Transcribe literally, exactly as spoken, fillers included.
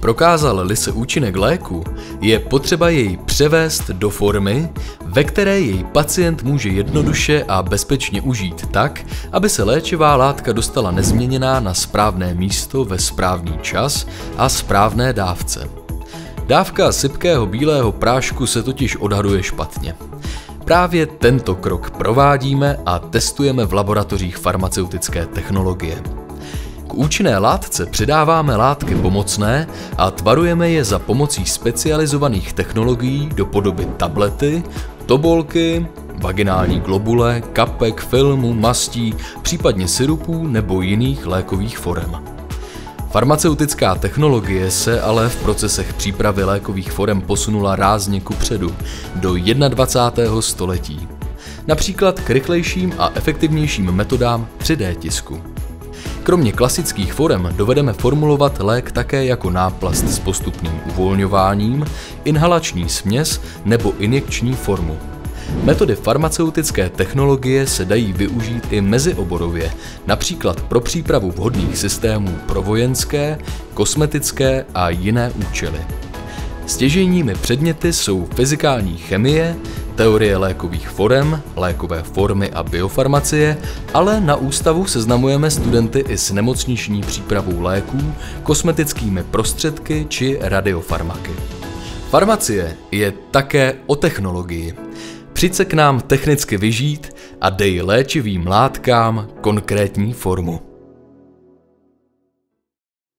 Prokázal-li se účinek léku, je potřeba jej převést do formy, ve které jej pacient může jednoduše a bezpečně užít tak, aby se léčivá látka dostala nezměněná na správné místo ve správný čas a správné dávce. Dávka sypkého bílého prášku se totiž odhaduje špatně. Právě tento krok provádíme a testujeme v laboratořích farmaceutické technologie. K účinné látce přidáváme látky pomocné a tvarujeme je za pomocí specializovaných technologií do podoby tablety, tobolky, vaginální globule, kapek, filmu, mastí, případně syrupů nebo jiných lékových forem. Farmaceutická technologie se ale v procesech přípravy lékových forem posunula rázně kupředu do dvacátého prvního století. Například k rychlejším a efektivnějším metodám tři dé tisku. Kromě klasických forem dovedeme formulovat lék také jako náplast s postupným uvolňováním, inhalační směs nebo injekční formu. Metody farmaceutické technologie se dají využít i mezioborově, například pro přípravu vhodných systémů pro vojenské, kosmetické a jiné účely. Stěžejními předměty jsou fyzikální chemie, teorie lékových forem, lékové formy a biofarmacie, ale na ústavu seznamujeme studenty i s nemocniční přípravou léků, kosmetickými prostředky či radiofarmaky. Farmacie je také o technologii. Přijď se k nám technicky vyžít a dej léčivým látkám konkrétní formu.